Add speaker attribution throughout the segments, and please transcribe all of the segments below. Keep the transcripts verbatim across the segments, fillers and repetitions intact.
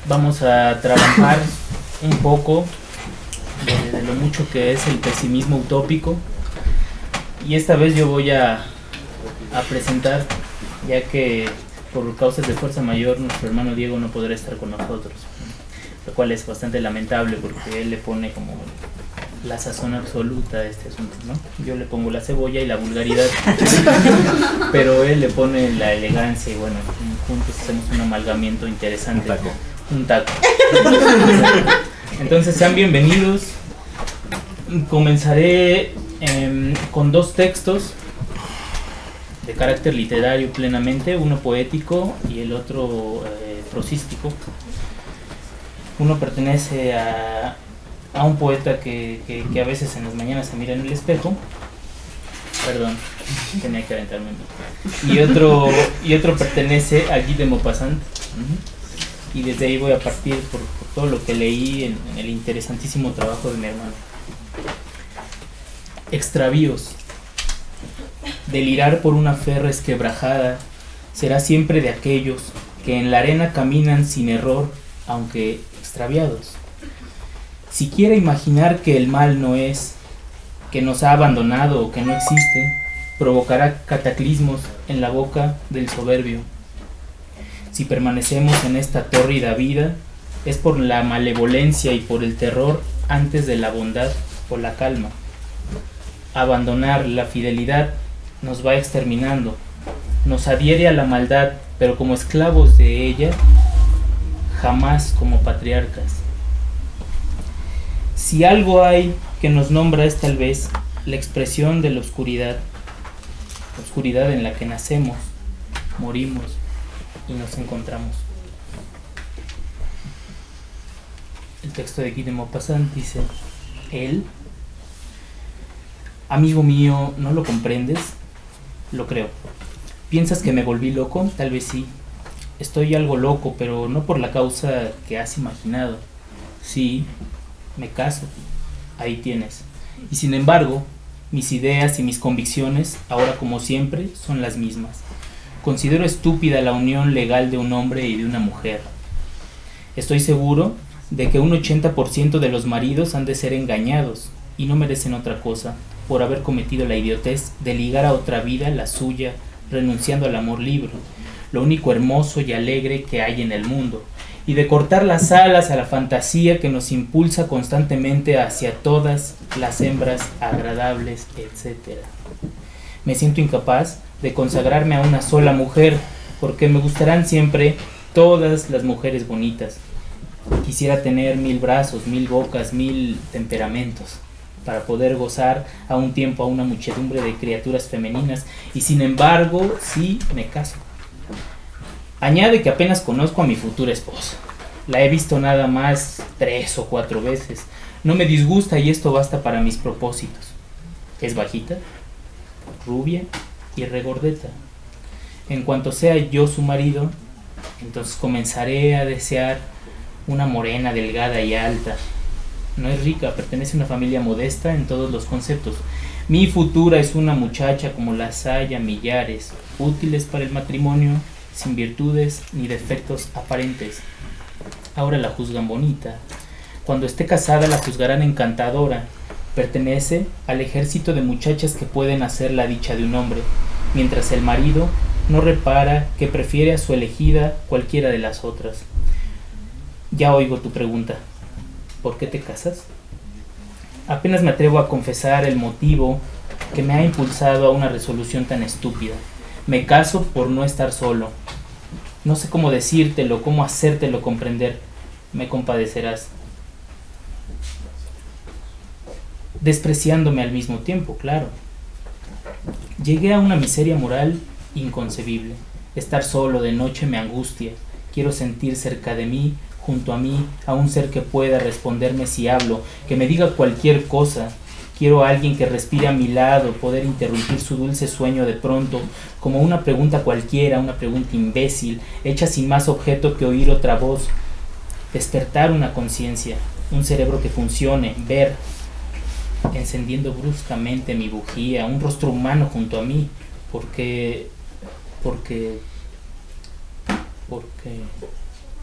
Speaker 1: vamos a trabajar un poco de, de lo mucho que es el pesimismo utópico, y esta vez yo voy a, a presentar, ya que por causas de fuerza mayor nuestro hermano Diego no podrá estar con nosotros, lo cual es bastante lamentable porque él le pone como la sazón absoluta a este asunto, ¿no? Yo le pongo la cebolla y la vulgaridad, pero él le pone la elegancia y bueno, juntos hacemos un amalgamiento interesante.
Speaker 2: Un taco.
Speaker 1: Un taco. Entonces sean bienvenidos. Comenzaré eh, con dos textos de carácter literario plenamente, uno poético y el otro eh, prosístico. Uno pertenece a, a un poeta que, que, que a veces en las mañanas se mira en el espejo. Perdón, tenía que aventarme. Y otro, y otro pertenece a Guy de Maupassant. Uh-huh. Y desde ahí voy a partir por, por todo lo que leí en, en el interesantísimo trabajo de mi hermano. Extravíos. Delirar por una fe resquebrajada será siempre de aquellos que en la arena caminan sin error, aunque extraviados. Si quiere imaginar que el mal no es, que nos ha abandonado o que no existe, provocará cataclismos en la boca del soberbio. Si permanecemos en esta tórrida vida, es por la malevolencia y por el terror antes de la bondad o la calma. Abandonar la fidelidad nos va exterminando, nos adhiere a la maldad, pero como esclavos de ella, jamás como patriarcas. Si algo hay que nos nombra es tal vez la expresión de la oscuridad, la oscuridad en la que nacemos, morimos y nos encontramos. El texto de Guy de Maupassant dice: él, amigo mío, ¿no lo comprendes? Lo creo. ¿Piensas que me volví loco? Tal vez sí. Estoy algo loco, pero no por la causa que has imaginado. Sí, me caso. Ahí tienes. Y sin embargo, mis ideas y mis convicciones, ahora como siempre, son las mismas. Considero estúpida la unión legal de un hombre y de una mujer. Estoy seguro de que un ochenta por ciento de los maridos han de ser engañados y no merecen otra cosa por haber cometido la idiotez de ligar a otra vida la suya, renunciando al amor libre, lo único hermoso y alegre que hay en el mundo, y de cortar las alas a la fantasía que nos impulsa constantemente hacia todas las hembras agradables, etcétera. Me siento incapaz de consagrarme a una sola mujer, porque me gustarán siempre todas las mujeres bonitas. Quisiera tener mil brazos, mil bocas, mil temperamentos, para poder gozar a un tiempo a una muchedumbre de criaturas femeninas, y sin embargo, sí me caso. Añade que apenas conozco a mi futura esposa. La he visto nada más tres o cuatro veces. No me disgusta y esto basta para mis propósitos. Es bajita, rubia y regordeta. En cuanto sea yo su marido, entonces comenzaré a desear una morena, delgada y alta. No es rica, pertenece a una familia modesta en todos los conceptos. Mi futura es una muchacha como las hay a millares, útiles para el matrimonio, sin virtudes ni defectos aparentes. Ahora la juzgan bonita. Cuando esté casada la juzgarán encantadora. Pertenece al ejército de muchachas que pueden hacer la dicha de un hombre, mientras el marido no repara que prefiere a su elegida cualquiera de las otras. Ya oigo tu pregunta. ¿Por qué te casas? Apenas me atrevo a confesar el motivo que me ha impulsado a una resolución tan estúpida. Me caso por no estar solo. No sé cómo decírtelo, cómo hacértelo comprender. Me compadecerás. Despreciándome al mismo tiempo, claro. Llegué a una miseria moral inconcebible. Estar solo de noche me angustia. Quiero sentir cerca de mí, junto a mí, a un ser que pueda responderme si hablo, que me diga cualquier cosa. Quiero a alguien que respire a mi lado, poder interrumpir su dulce sueño de pronto, como una pregunta cualquiera, una pregunta imbécil, hecha sin más objeto que oír otra voz. Despertar una conciencia, un cerebro que funcione, ver, encendiendo bruscamente mi bujía, un rostro humano junto a mí, porque... porque... porque...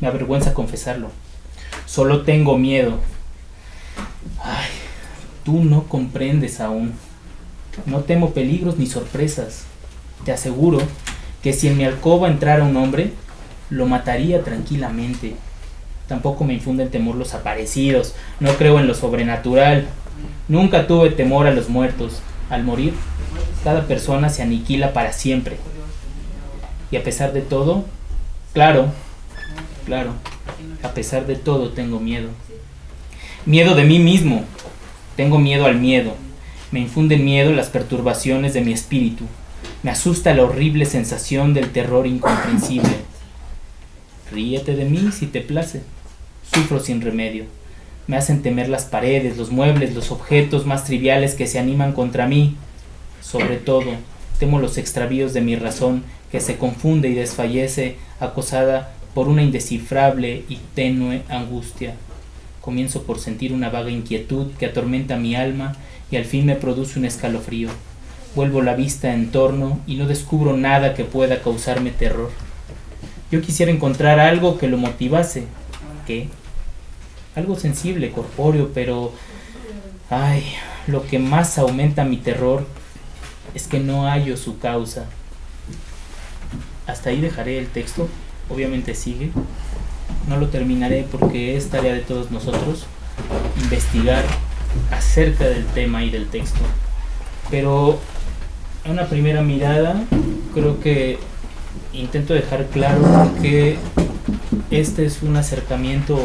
Speaker 1: Me avergüenza confesarlo. Solo tengo miedo. Ay, tú no comprendes aún. No temo peligros ni sorpresas. Te aseguro que si en mi alcoba entrara un hombre, lo mataría tranquilamente. Tampoco me infunden temor los aparecidos. No creo en lo sobrenatural. Nunca tuve temor a los muertos. Al morir, cada persona se aniquila para siempre. Y a pesar de todo, claro, claro, a pesar de todo tengo miedo. Miedo de mí mismo. Tengo miedo al miedo. Me infunden miedo las perturbaciones de mi espíritu. Me asusta la horrible sensación del terror incomprensible. Ríete de mí si te place. Sufro sin remedio. Me hacen temer las paredes, los muebles, los objetos más triviales que se animan contra mí. Sobre todo, temo los extravíos de mi razón, que se confunde y desfallece, acosada por una indescifrable y tenue angustia. Comienzo por sentir una vaga inquietud que atormenta mi alma y al fin me produce un escalofrío. Vuelvo la vista en torno y no descubro nada que pueda causarme terror. Yo quisiera encontrar algo que lo motivase. ¿Qué? Algo sensible, corpóreo, pero... ay, lo que más aumenta mi terror es que no hallo su causa. Hasta ahí dejaré el texto. Obviamente sigue. No lo terminaré porque es tarea de todos nosotros investigar acerca del tema y del texto. Pero en una primera mirada creo que intento dejar claro que este es un acercamiento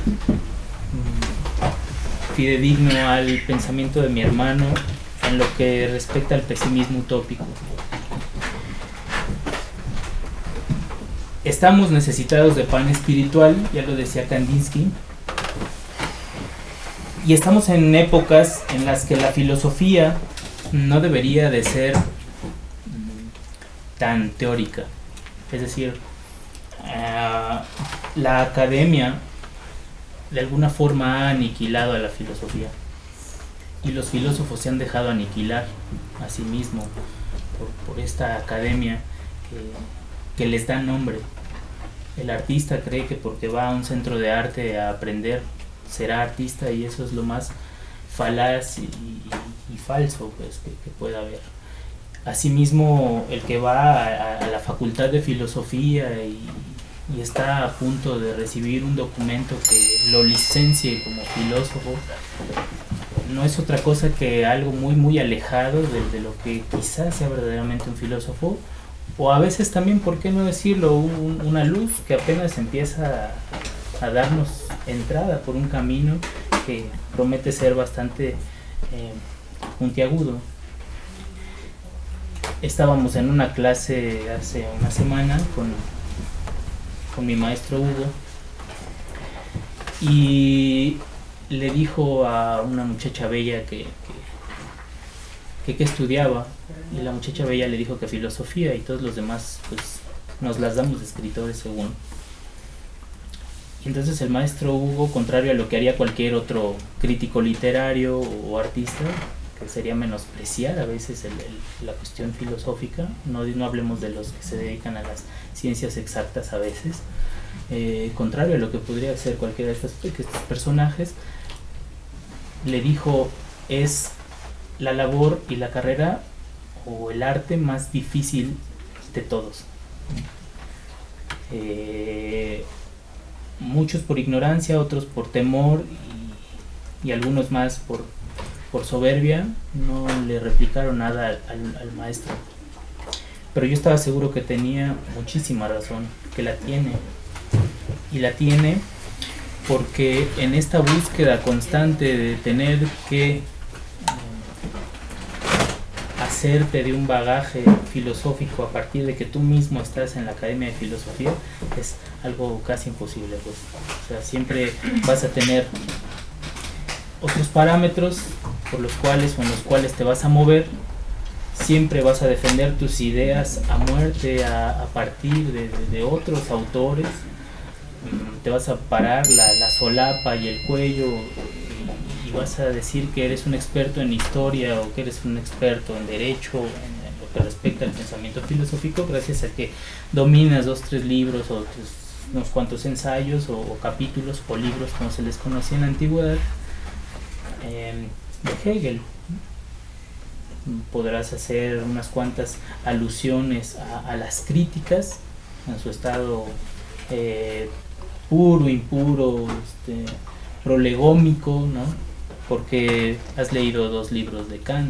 Speaker 1: fidedigno al pensamiento de mi hermano en lo que respecta al pesimismo utópico. Estamos necesitados de pan espiritual, ya lo decía Kandinsky, y estamos en épocas en las que la filosofía no debería de ser tan teórica. Es decir, uh, la academia de alguna forma ha aniquilado a la filosofía y los filósofos se han dejado aniquilar a sí mismos por, por esta academia que, que les da nombre. El artista cree que porque va a un centro de arte a aprender será artista, y eso es lo más falaz y, y, y falso pues, que, que pueda haber. Asimismo, el que va a, a la facultad de filosofía y, y está a punto de recibir un documento que lo licencie como filósofo, no es otra cosa que algo muy muy alejado de, de lo que quizás sea verdaderamente un filósofo, o a veces también, ¿por qué no decirlo?, un, una luz que apenas empieza a, a darnos entrada por un camino que promete ser bastante eh, puntiagudo. Estábamos en una clase hace una semana con, con mi maestro Hugo, y le dijo a una muchacha bella que, que, que, que estudiaba, y la muchacha bella le dijo que filosofía, y todos los demás pues nos las damos de escritores según. Y entonces el maestro Hugo, contrario a lo que haría cualquier otro crítico literario o artista, que sería menospreciar a veces el, el, la cuestión filosófica, no, no hablemos de los que se dedican a las ciencias exactas a veces, eh, contrario a lo que podría hacer cualquiera de estos, estos personajes, le dijo: es la labor y la carrera o el arte más difícil de todos. Eh, muchos por ignorancia, otros por temor y, y algunos más por por soberbia no le replicaron nada al, al, al maestro, pero yo estaba seguro que tenía muchísima razón, que la tiene, y la tiene porque en esta búsqueda constante de tener que eh, hacerte de un bagaje filosófico a partir de que tú mismo estás en la Academia de Filosofía, es algo casi imposible, pues. O sea, siempre vas a tener otros parámetros por los cuales o en los cuales te vas a mover, siempre vas a defender tus ideas a muerte a, a partir de, de, de otros autores, te vas a parar la, la solapa y el cuello y, y vas a decir que eres un experto en historia o que eres un experto en derecho, en, en lo que respecta al pensamiento filosófico, gracias a que dominas dos, tres libros o tus unos cuantos ensayos o, o capítulos o libros, como se les conocía en la antigüedad, eh, de Hegel. Podrás hacer unas cuantas alusiones a, a las críticas en su estado eh, puro, impuro, este, prolegómico, ¿no? Porque has leído dos libros de Kant.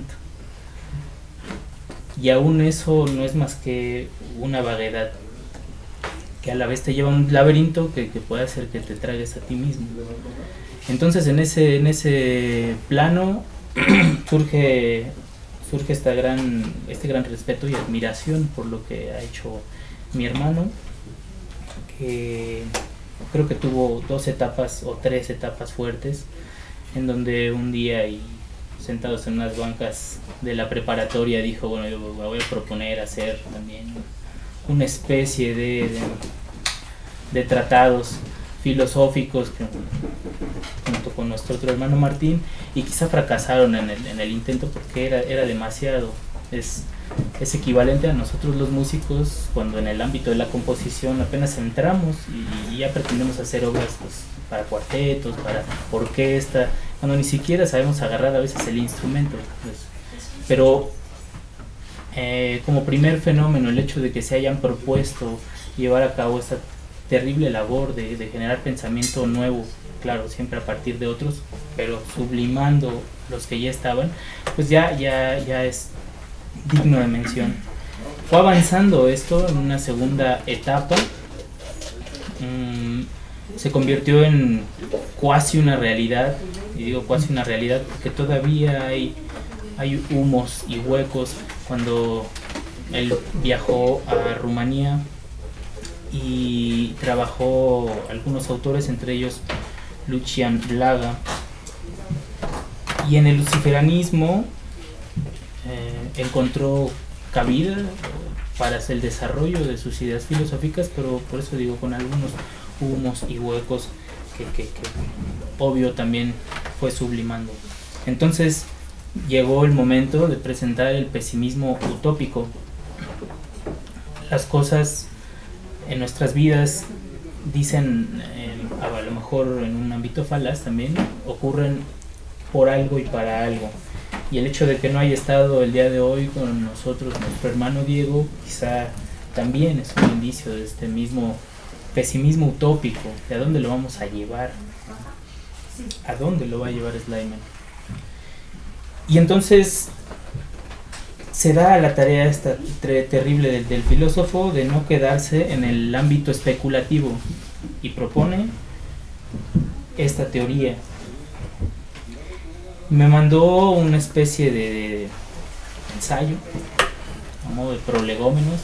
Speaker 1: Y aún eso no es más que una vaguedad que a la vez te lleva a un laberinto que, que puede hacer que te tragues a ti mismo. Entonces en ese, en ese plano surge, surge esta gran, este gran respeto y admiración por lo que ha hecho mi hermano, que creo que tuvo dos etapas o tres etapas fuertes, en donde un día y sentados en unas bancas de la preparatoria dijo, bueno, yo me voy a proponer hacer también una especie de, de, de tratados filosóficos que, junto con nuestro otro hermano Martín, y quizá fracasaron en el, en el intento porque era, era demasiado. Es, es equivalente a nosotros los músicos cuando en el ámbito de la composición apenas entramos y, y ya pretendemos hacer obras pues, para cuartetos, para orquesta, cuando ni siquiera sabemos agarrar a veces el instrumento. Pues. Pero eh, como primer fenómeno, el hecho de que se hayan propuesto llevar a cabo esta terrible labor de, de generar pensamiento nuevo, claro, siempre a partir de otros, pero sublimando los que ya estaban, pues ya, ya, ya es digno de mención. Fue avanzando esto en una segunda etapa, mmm, se convirtió en cuasi una realidad, y digo cuasi una realidad porque todavía hay, hay humos y huecos. Cuando él viajó a Rumanía y trabajó algunos autores, entre ellos Lucian Blaga, y en el luciferanismo eh, encontró cabida para el desarrollo de sus ideas filosóficas, pero por eso digo con algunos humos y huecos que, que, que obvio también fue sublimando. Entonces llegó el momento de presentar el pesimismo utópico. Las cosas en nuestras vidas, dicen eh, a lo mejor en un ámbito falaz también, ocurren por algo y para algo. Y el hecho de que no haya estado el día de hoy con nosotros nuestro hermano Diego, quizá también es un indicio de este mismo pesimismo utópico. ¿De a dónde lo vamos a llevar? ¿A dónde lo va a llevar Slayman? Y entonces se da la tarea esta terrible del, del filósofo de no quedarse en el ámbito especulativo y propone esta teoría. Me mandó una especie de, de ensayo a modo de prolegómenos,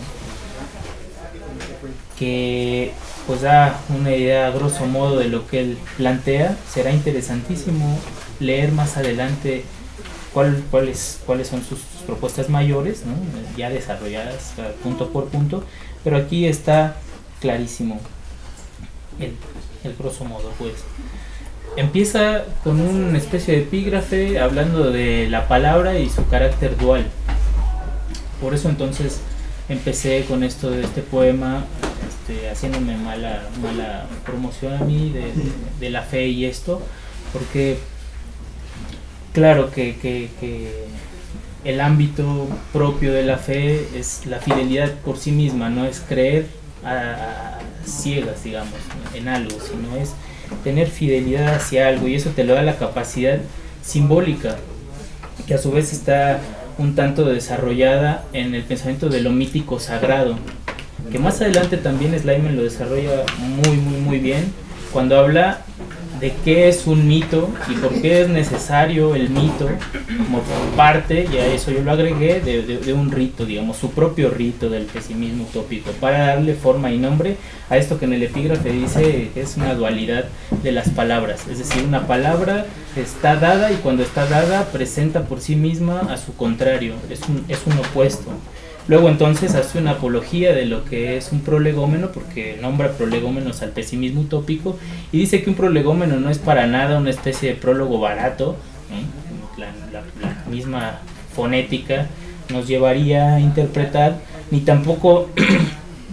Speaker 1: que pues da una idea a grosso modo de lo que él plantea. Será interesantísimo leer más adelante cuál, cuáles, cuáles son sus, sus propuestas mayores, ¿no? Ya desarrolladas punto por punto, pero aquí está clarísimo el, el grosso modo. Pues empieza con una especie de epígrafe hablando de la palabra y su carácter dual. Por eso entonces empecé con esto de este poema, este, haciéndome mala, mala promoción a mí de, de, de la fe y esto, porque claro que, que, que el ámbito propio de la fe es la fidelidad por sí misma, no es creer a, a ciegas, digamos, en algo, sino es tener fidelidad hacia algo, y eso te lo da la capacidad simbólica, que a su vez está un tanto desarrollada en el pensamiento de lo mítico sagrado, que más adelante también Slayman lo desarrolla muy muy muy bien cuando habla de qué es un mito y por qué es necesario el mito como parte, ya eso yo lo agregué, de, de, de un rito, digamos, su propio rito del pesimismo utópico, para darle forma y nombre a esto que en el epígrafe dice que es una dualidad de las palabras, es decir, una palabra está dada y cuando está dada presenta por sí misma a su contrario, es un, es un opuesto. Luego entonces hace una apología de lo que es un prolegómeno, porque nombra prolegómenos al pesimismo utópico, y dice que un prolegómeno no es para nada una especie de prólogo barato, ¿eh? la, la, la misma fonética nos llevaría a interpretar, ni tampoco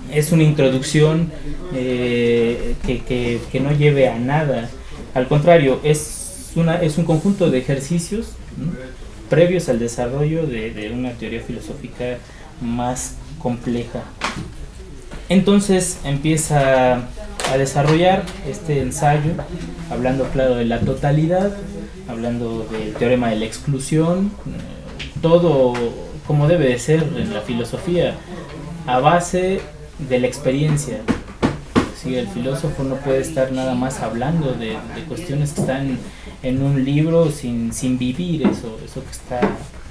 Speaker 1: es una introducción eh, que, que, que no lleve a nada. Al contrario, es, una, es un conjunto de ejercicios, ¿no?, previos al desarrollo de, de una teoría filosófica más compleja. Entonces empieza a desarrollar este ensayo, hablando, claro, de la totalidad, hablando del teorema de la exclusión, eh, todo como debe de ser en la filosofía, a base de la experiencia. Sí, el filósofo no puede estar nada más hablando de, de cuestiones que están en un libro sin, sin vivir eso, eso que está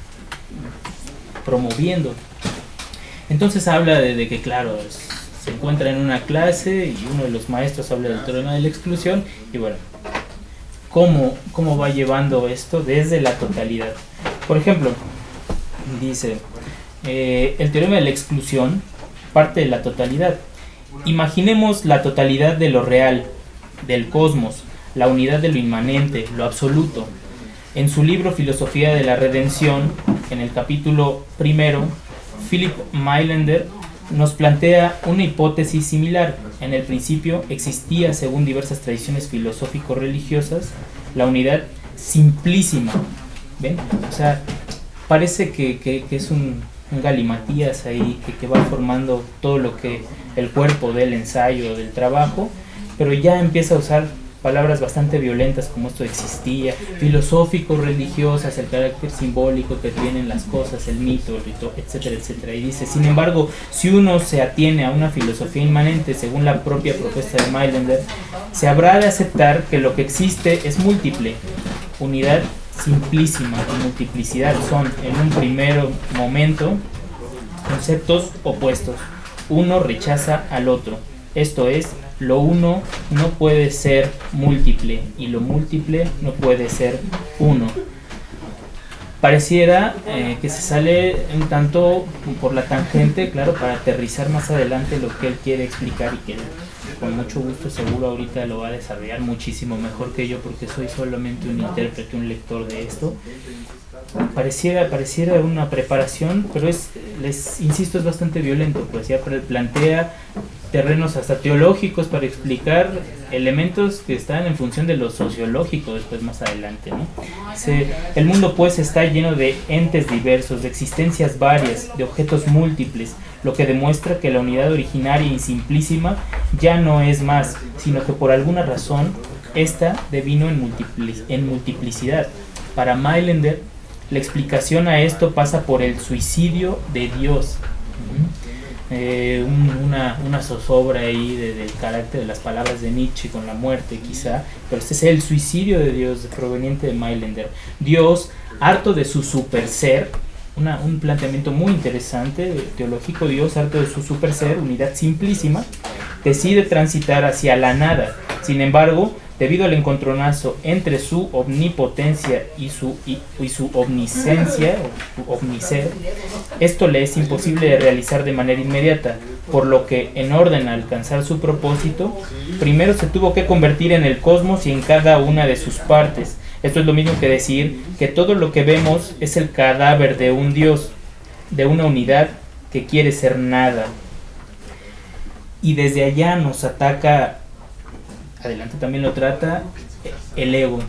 Speaker 1: promoviendo. Entonces habla de, de que, claro, es, se encuentra en una clase y uno de los maestros habla del teorema de la exclusión y bueno, ¿cómo, cómo va llevando esto desde la totalidad? Por ejemplo, dice, eh, el teorema de la exclusión parte de la totalidad. Imaginemos la totalidad de lo real, del cosmos, la unidad de lo inmanente, lo absoluto. En su libro Filosofía de la Redención, en el capítulo primero, Philip Mailander nos plantea una hipótesis similar. En el principio existía, según diversas tradiciones filosófico-religiosas, la unidad simplísima. ¿Ven? O sea, parece que, que, que es un, un galimatías ahí que, que va formando todo lo que el cuerpo del ensayo, del trabajo, pero ya empieza a usar palabras bastante violentas como esto existía, filosófico-religiosas, el carácter simbólico que tienen las cosas, el mito, el rito, etcétera, etcétera. Y dice, sin embargo, si uno se atiene a una filosofía inmanente, según la propia propuesta de Mailander, se habrá de aceptar que lo que existe es múltiple. Unidad simplísima y multiplicidad son, en un primer momento, conceptos opuestos. Uno rechaza al otro. Esto es, lo uno no puede ser múltiple y lo múltiple no puede ser uno. Pareciera eh, que se sale un tanto por la tangente, claro, para aterrizar más adelante lo que él quiere explicar y que él, con mucho gusto seguro ahorita lo va a desarrollar muchísimo mejor que yo porque soy solamente un intérprete, un lector de esto. Pareciera, pareciera una preparación, pero es, les insisto, es bastante violento, pues ya plantea terrenos hasta teológicos para explicar elementos que están en función de lo sociológico después más adelante, ¿no? Se, el mundo pues está lleno de entes diversos, de existencias varias, de objetos múltiples, lo que demuestra que la unidad originaria y simplísima ya no es más, sino que por alguna razón esta devino en, multipli- en multiplicidad. Para Mailander, la explicación a esto pasa por el suicidio de Dios. Eh, un, una, una zozobra ahí de, del carácter de las palabras de Nietzsche con la muerte quizá, pero este es el suicidio de Dios proveniente de Mailander. Dios, harto de su super ser, una, un planteamiento muy interesante teológico, Dios, harto de su super ser, unidad simplísima, decide transitar hacia la nada. Sin embargo, debido al encontronazo entre su omnipotencia y su, y, y su omniscencia, o su omniser, esto le es imposible de realizar de manera inmediata, por lo que, en orden a alcanzar su propósito, primero se tuvo que convertir en el cosmos y en cada una de sus partes. Esto es lo mismo que decir que todo lo que vemos es el cadáver de un Dios, de una unidad que quiere ser nada. Y desde allá nos ataca, adelante también lo trata, el ego.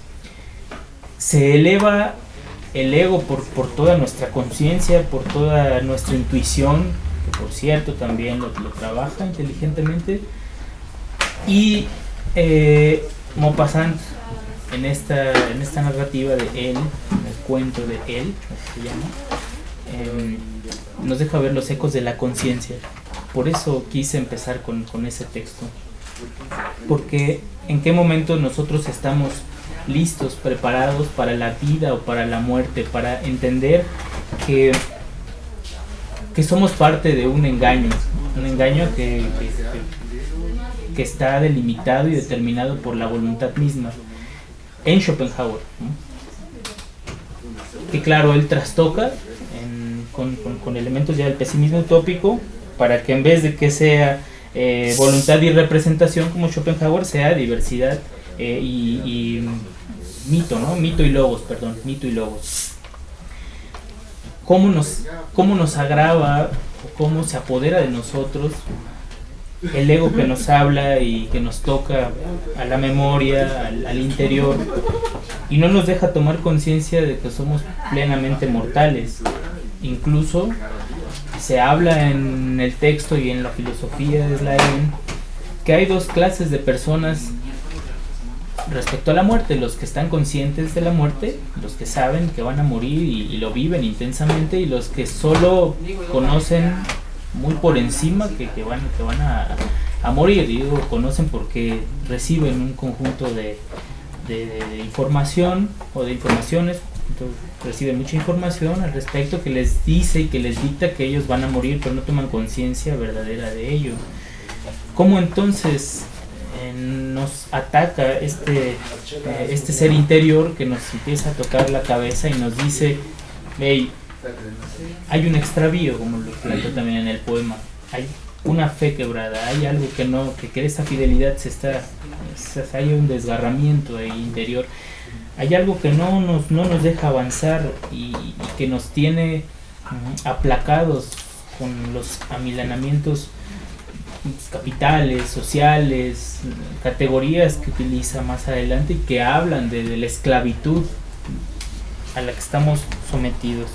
Speaker 1: Se eleva el ego por, por toda nuestra conciencia, por toda nuestra intuición, que por cierto también lo, lo trabaja inteligentemente. Y eh, Maupassant, en esta, en esta narrativa de él, en el cuento de él, se llama, eh, nos deja ver los ecos de la conciencia. Por eso quise empezar con, con ese texto. Porque en qué momento nosotros estamos listos, preparados para la vida o para la muerte, para entender que, que somos parte de un engaño, un engaño que, que, que está delimitado y determinado por la voluntad misma. En Schopenhauer, ¿no? Que claro, él trastoca en, con, con, con elementos ya del pesimismo utópico para que en vez de que sea Eh, voluntad y representación como Schopenhauer sea diversidad eh, y, y mito, ¿no? Mito y logos, perdón, mito y logos. ¿Cómo nos, cómo nos agrava o cómo se apodera de nosotros el ego que nos habla y que nos toca a la memoria, al, al interior, y no nos deja tomar conciencia de que somos plenamente mortales. Incluso se habla en el texto y en la filosofía de Slyman que hay dos clases de personas respecto a la muerte: los que están conscientes de la muerte, los que saben que van a morir y, y lo viven intensamente, y los que solo conocen muy por encima que, que van, que van a, a morir. Y digo conocen porque reciben un conjunto de, de, de información o de informaciones. Entonces, reciben mucha información al respecto que les dice y que les dicta que ellos van a morir, pero no toman conciencia verdadera de ello. ¿Cómo entonces eh, nos ataca este, eh, este ser interior que nos empieza a tocar la cabeza y nos dice: hey, hay un extravío, como lo planteó también en el poema, hay una fe quebrada, hay algo que no, que, que esa fidelidad se está, se, hay un desgarramiento ahí interior, hay algo que no nos, no nos deja avanzar y, y que nos tiene uh, aplacados con los amilanamientos capitales, sociales, categorías que utiliza más adelante y que hablan de, de la esclavitud a la que estamos sometidos.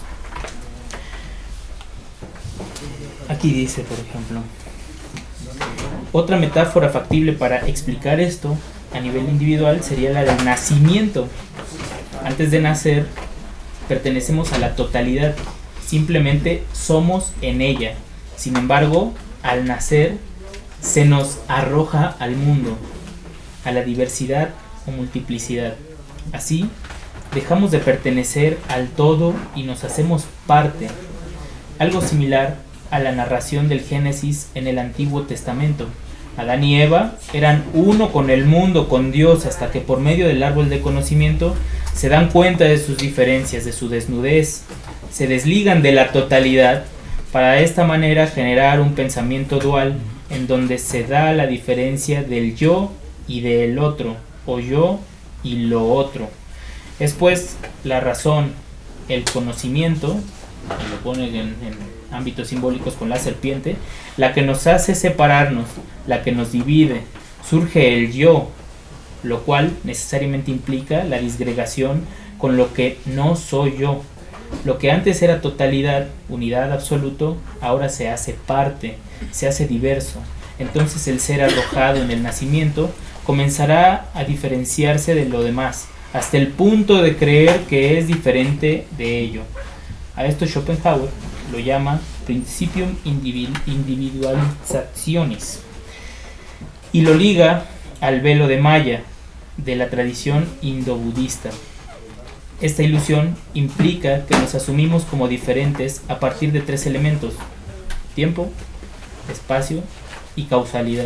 Speaker 1: Aquí dice, por ejemplo, otra metáfora factible para explicar esto a nivel individual sería la del nacimiento. Antes de nacer, pertenecemos a la totalidad, simplemente somos en ella. Sin embargo, al nacer, se nos arroja al mundo, a la diversidad o multiplicidad. Así, dejamos de pertenecer al todo y nos hacemos parte. Algo similar a la narración del Génesis en el Antiguo Testamento. Adán y Eva eran uno con el mundo, con Dios, hasta que por medio del árbol de conocimiento se dan cuenta de sus diferencias, de su desnudez, se desligan de la totalidad para de esta manera generar un pensamiento dual en donde se da la diferencia del yo y del otro, o yo y lo otro. Es pues la razón, el conocimiento, lo ponen en, en ámbitos simbólicos con la serpiente, la que nos hace separarnos, la que nos divide. Surge el yo, lo cual necesariamente implica la disgregación con lo que no soy yo. Lo que antes era totalidad, unidad absoluto, ahora se hace parte, se hace diverso. Entonces el ser arrojado en el nacimiento comenzará a diferenciarse de lo demás, hasta el punto de creer que es diferente de ello. A esto Schopenhauer lo llama Principium Individualizationis y lo liga al velo de Maya de la tradición indobudista. Esta ilusión implica que nos asumimos como diferentes a partir de tres elementos: tiempo, espacio y causalidad.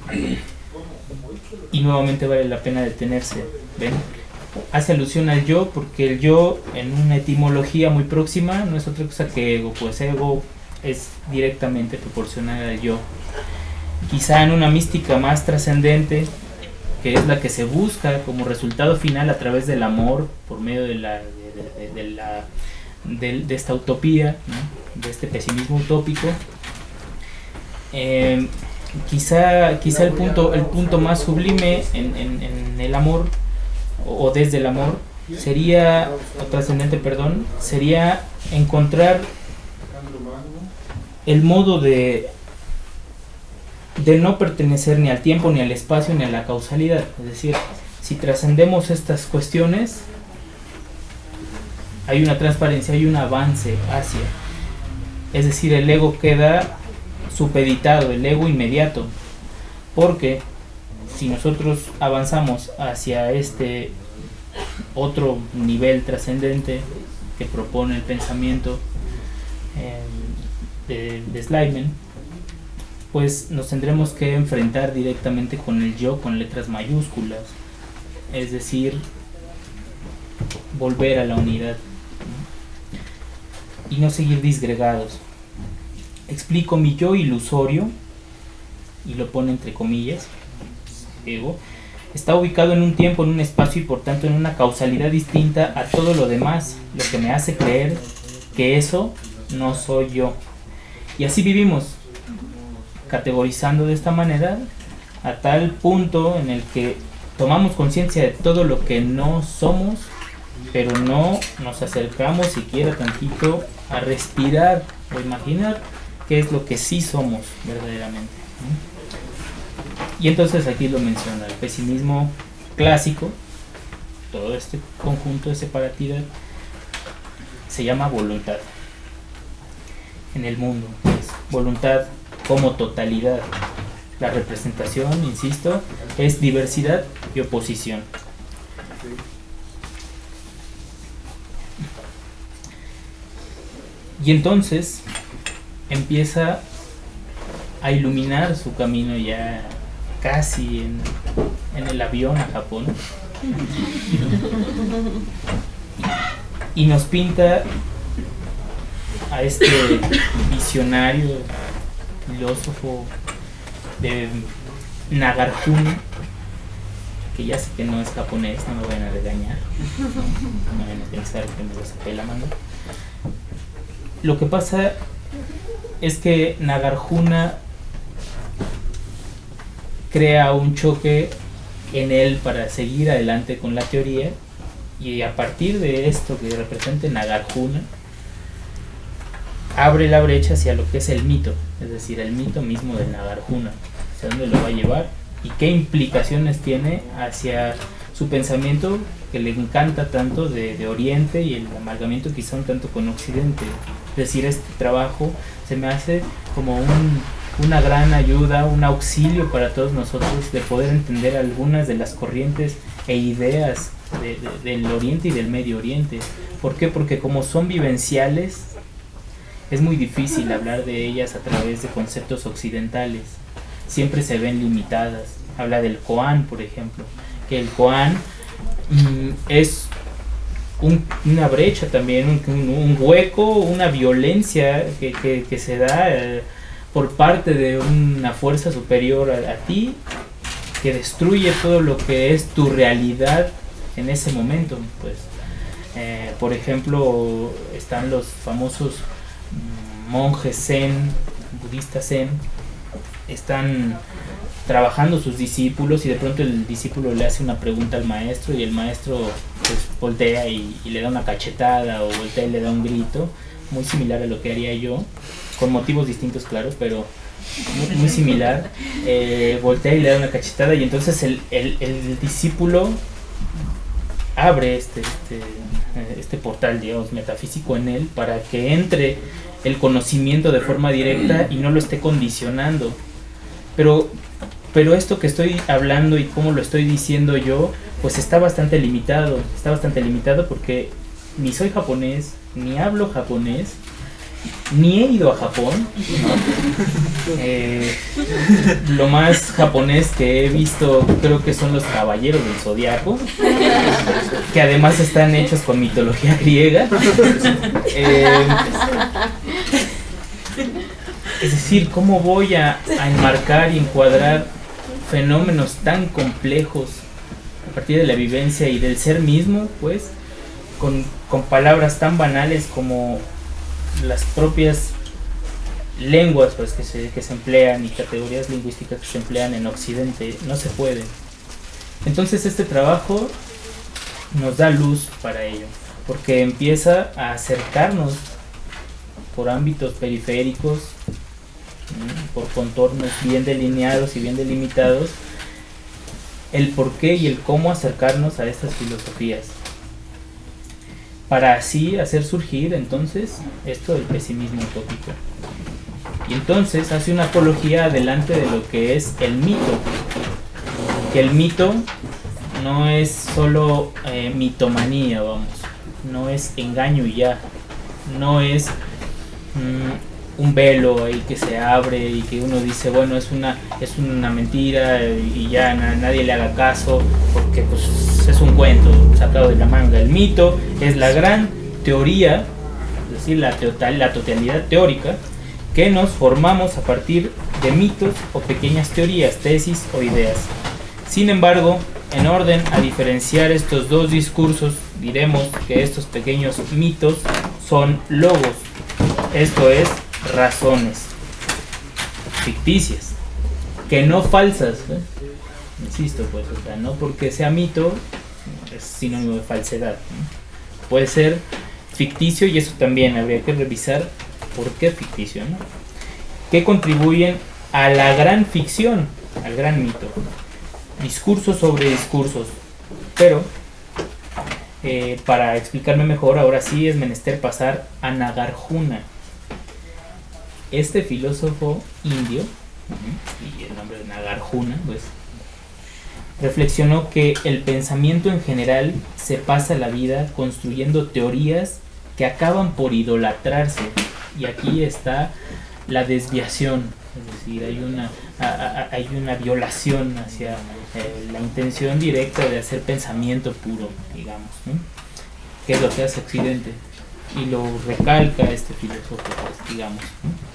Speaker 1: Y nuevamente vale la pena detenerse. ¿Ven? Hace alusión al yo porque el yo, en una etimología muy próxima, no es otra cosa que ego, pues ego es directamente proporcional al yo. Quizá en una mística más trascendente, que es la que se busca como resultado final a través del amor, por medio de la de, de, de, la, de, de esta utopía, ¿no? De este pesimismo utópico, eh, quizá quizá el punto el punto más sublime en, en, en el amor, o, o desde el amor, sería, o trascendente, perdón, sería encontrar el modo de de no pertenecer ni al tiempo, ni al espacio, ni a la causalidad. Es decir, si trascendemos estas cuestiones, hay una transparencia, hay un avance hacia. Es decir, el ego queda supeditado, el ego inmediato. Porque si nosotros avanzamos hacia este otro nivel trascendente que propone el pensamiento eh, de, de Slyman, pues nos tendremos que enfrentar directamente con el yo con letras mayúsculas, es decir, volver a la unidad, ¿no? Y no seguir disgregados. Explico: mi yo ilusorio, y lo pone entre comillas, ego, está ubicado en un tiempo, en un espacio y por tanto en una causalidad distinta a todo lo demás, lo que me hace creer que eso no soy yo. Y así vivimos. categorizando de esta manera a tal punto en el que tomamos conciencia de todo lo que no somos, pero no nos acercamos siquiera tantito a respirar o imaginar qué es lo que sí somos verdaderamente, ¿no? Y entonces aquí lo menciona, el pesimismo clásico, todo este conjunto de separatividad, se llama voluntad en el mundo, es voluntad como totalidad. La representación, insisto, es diversidad y oposición. Y entonces empieza a iluminar su camino ya casi en, en el avión a Japón. Y nos pinta a este visionario, filósofo de Nagarjuna, que ya sé que no es japonés, no me vayan a regañar, no vayan a pensar que me lo saqué de la mano. Lo que pasa es que Nagarjuna crea un choque en él para seguir adelante con la teoría, y a partir de esto que representa Nagarjuna abre la brecha hacia lo que es el mito, es decir, el mito mismo de Nagarjuna, hacia dónde lo va a llevar y qué implicaciones tiene hacia su pensamiento que le encanta tanto de, de Oriente y el amalgamiento quizá un tanto con Occidente. Es decir, este trabajo se me hace como un, una gran ayuda, un auxilio para todos nosotros de poder entender algunas de las corrientes e ideas de, de, del Oriente y del Medio Oriente. ¿Por qué? Porque como son vivenciales, es muy difícil hablar de ellas a través de conceptos occidentales. Siempre se ven limitadas. Habla del koan, por ejemplo, que el koan mmm, es un, una brecha también, un, un, un hueco, una violencia que, que, que se da eh, por parte de una fuerza superior a, a ti, que destruye todo lo que es tu realidad en ese momento. Pues, eh, por ejemplo, están los famosos monjes zen, budistas zen, están trabajando sus discípulos y de pronto el discípulo le hace una pregunta al maestro y el maestro pues voltea y, y le da una cachetada, o voltea y le da un grito, muy similar a lo que haría yo, con motivos distintos, claro, pero muy, muy similar. Eh, voltea y le da una cachetada y entonces el, el, el discípulo abre este, este, este portal, digamos, metafísico en él para que entre el conocimiento de forma directa y no lo esté condicionando. Pero, pero esto que estoy hablando y cómo lo estoy diciendo yo, pues está bastante limitado. Está bastante limitado porque ni soy japonés, ni hablo japonés, ni he ido a Japón, ¿no? Eh, lo más japonés que he visto creo que son los Caballeros del Zodiaco, que además están hechos con mitología griega. Eh, es decir, ¿cómo voy a, a enmarcar y encuadrar fenómenos tan complejos a partir de la vivencia y del ser mismo, pues, con, con palabras tan banales como las propias lenguas pues que se, que se emplean y categorías lingüísticas que se emplean en Occidente? No se puede. Entonces este trabajo nos da luz para ello, porque empieza a acercarnos por ámbitos periféricos, por contornos bien delineados y bien delimitados, el por qué y el cómo acercarnos a estas filosofías, para así hacer surgir entonces esto del pesimismo utópico. Y entonces hace una apología adelante de lo que es el mito, que el mito no es solo eh, mitomanía, vamos, no es engaño y ya, no es mmm, un velo ahí que se abre y que uno dice, bueno, es una, es una mentira y ya na, nadie le haga caso porque pues es un cuento sacado de la manga. El mito es la gran teoría, es decir, la, total, la totalidad teórica que nos formamos a partir de mitos o pequeñas teorías, tesis o ideas. Sin embargo, en orden a diferenciar estos dos discursos, diremos que estos pequeños mitos son logos, esto es, razones. ficticias, que no falsas, ¿eh? Insisto, pues, o sea, no porque sea mito es sinónimo de falsedad, ¿no? Puede ser ficticio, y eso también habría que revisar por qué ficticio, ¿no? Que contribuyen a la gran ficción, al gran mito, discursos sobre discursos. Pero eh, para explicarme mejor, ahora sí es menester pasar a Nagarjuna, este filósofo indio, uh-huh, y el nombre de Nagarjuna, pues, reflexionó que el pensamiento en general se pasa la vida construyendo teorías que acaban por idolatrarse, y aquí está la desviación, es decir, hay una, a, a, hay una violación hacia eh, la intención directa de hacer pensamiento puro, digamos, ¿no? Que es lo que hace Occidente, y lo recalca este filósofo, pues, digamos, ¿no?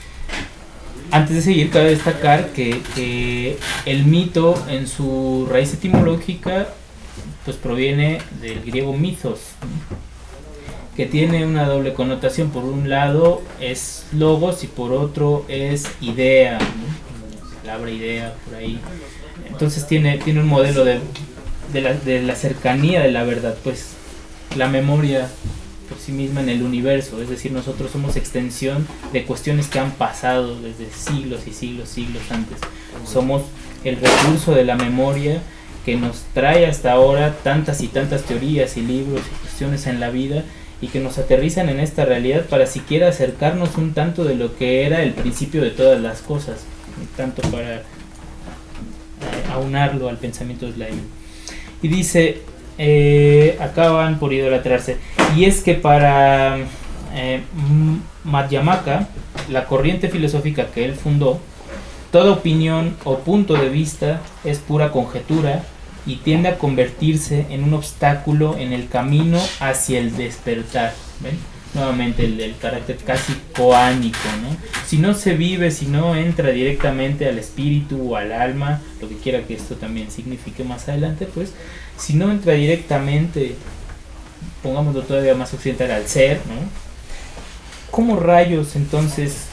Speaker 1: Antes de seguir, cabe destacar que, que el mito en su raíz etimológica pues proviene del griego mythos, ¿no? Que tiene una doble connotación. Por un lado es logos y por otro es idea, ¿no? La palabra idea por ahí. Entonces tiene, tiene un modelo de, de, la, de la cercanía de la verdad, pues la memoria por sí misma en el universo, es decir, nosotros somos extensión de cuestiones que han pasado desde siglos y siglos, siglos antes. Somos el recurso de la memoria que nos trae hasta ahora tantas y tantas teorías y libros y cuestiones en la vida, y que nos aterrizan en esta realidad para siquiera acercarnos un tanto de lo que era el principio de todas las cosas, tanto para eh, aunarlo al pensamiento de Slayman. Y dice, eh, acaban por idolatrarse. Y es que para eh, Madhyamaka, la corriente filosófica que él fundó, toda opinión o punto de vista es pura conjetura y tiende a convertirse en un obstáculo en el camino hacia el despertar. ¿Ven? Nuevamente el, el carácter casi coánico, ¿no? Si no se vive, si no entra directamente al espíritu o al alma, lo que quiera que esto también signifique más adelante, pues, si no entra directamente, pongámoslo todavía más occidental, al ser, ¿no? ¿Cómo rayos entonces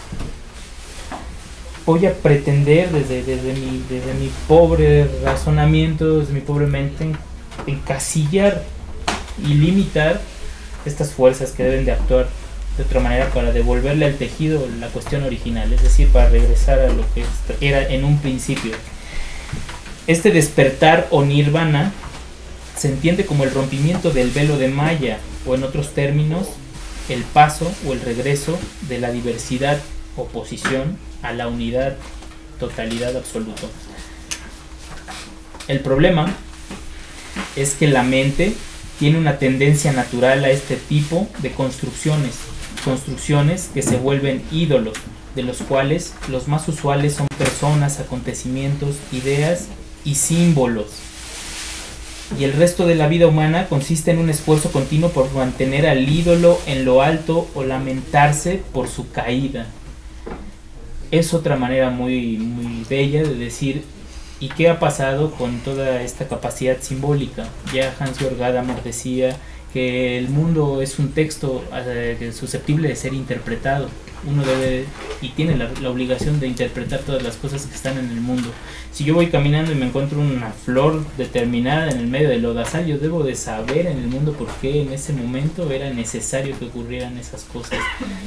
Speaker 1: voy a pretender desde, desde, mi, desde mi pobre razonamiento, desde mi pobre mente, encasillar y limitar estas fuerzas que deben de actuar de otra manera para devolverle al tejido la cuestión original, es decir, para regresar a lo que era en un principio? Este despertar o nirvana se entiende como el rompimiento del velo de Maya, o en otros términos, el paso o el regreso de la diversidad, oposición a la unidad, totalidad absoluto. El problema es que la mente tiene una tendencia natural a este tipo de construcciones, construcciones que se vuelven ídolos, de los cuales los más usuales son personas, acontecimientos, ideas y símbolos. Y el resto de la vida humana consiste en un esfuerzo continuo por mantener al ídolo en lo alto o lamentarse por su caída. Es otra manera muy, muy bella de decir, ¿y qué ha pasado con toda esta capacidad simbólica? Ya Hans-Georg Gadamer decía que el mundo es un texto eh, susceptible de ser interpretado. Uno debe y tiene la, la obligación de interpretar todas las cosas que están en el mundo. Si yo voy caminando y me encuentro una flor determinada en el medio del lodazal, yo debo de saber en el mundo por qué en ese momento era necesario que ocurrieran esas cosas.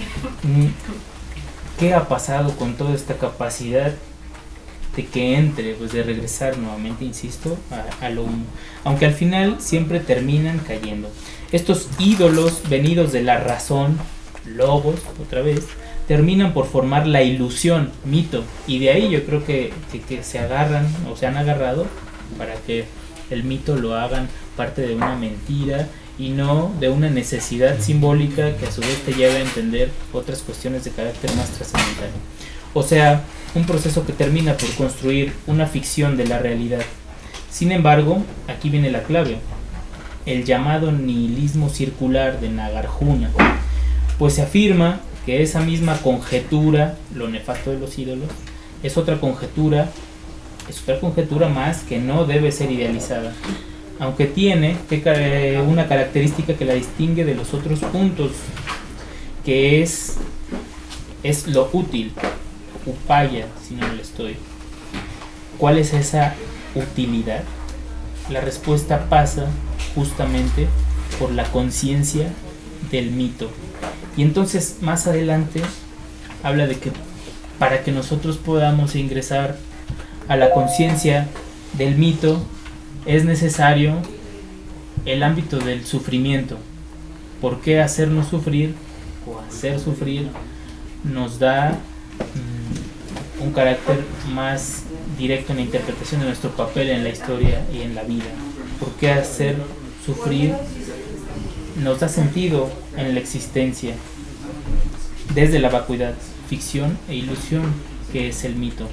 Speaker 1: ¿Qué ha pasado con toda esta capacidad de que entre, pues de regresar nuevamente, insisto, a, a lo uno? Aunque al final siempre terminan cayendo. Estos ídolos venidos de la razón, logos, otra vez, terminan por formar la ilusión, mito, y de ahí yo creo que, que, que se agarran o se han agarrado para que el mito lo hagan parte de una mentira y no de una necesidad simbólica que a su vez te lleve a entender otras cuestiones de carácter más trascendental. O sea, un proceso que termina por construir una ficción de la realidad. Sin embargo, aquí viene la clave, el llamado nihilismo circular de Nagarjuna, pues se afirma que esa misma conjetura, lo nefasto de los ídolos, es otra conjetura, es otra conjetura más que no debe ser idealizada, aunque tiene una característica que la distingue de los otros puntos, que es, es lo útil. upaya si no lo estoy? ¿Cuál es esa utilidad? La respuesta pasa justamente por la conciencia del mito. Y entonces más adelante habla de que para que nosotros podamos ingresar a la conciencia del mito es necesario el ámbito del sufrimiento. ¿Por qué hacernos sufrir o hacer sufrir nos da mmm, un carácter más directo en la interpretación de nuestro papel en la historia y en la vida? ¿Por qué hacer sufrir nos da sentido en la existencia desde la vacuidad, ficción e ilusión que es el mito?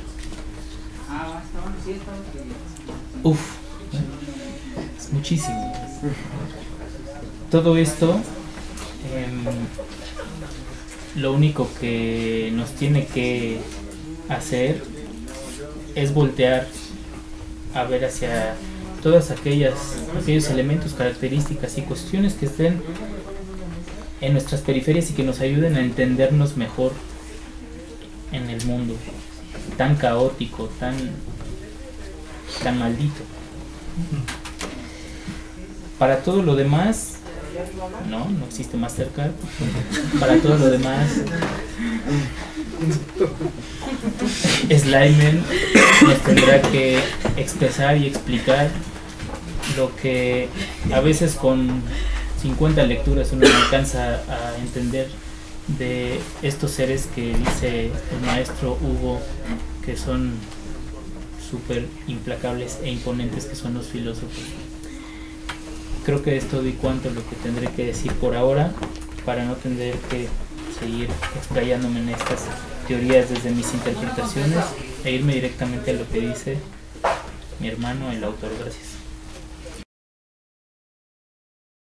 Speaker 1: Uf, es muchísimo. Todo esto eh, lo único que nos tiene que hacer es voltear a ver hacia todas aquellas aquellos elementos, características y cuestiones que estén en nuestras periferias y que nos ayuden a entendernos mejor en el mundo tan caótico, tan tan maldito. Para todo lo demás, no, no existe Mastercard. Para todo lo demás, Slimen nos tendrá que expresar y explicar lo que a veces con cincuenta lecturas uno no alcanza a entender de estos seres que dice el maestro Hugo que son súper implacables e imponentes, que son los filósofos. Creo que es todo y cuanto lo que tendré que decir por ahora, para no tener que seguir explayándome en estas teorías desde mis interpretaciones e irme directamente a lo que dice mi hermano, el autor. Gracias.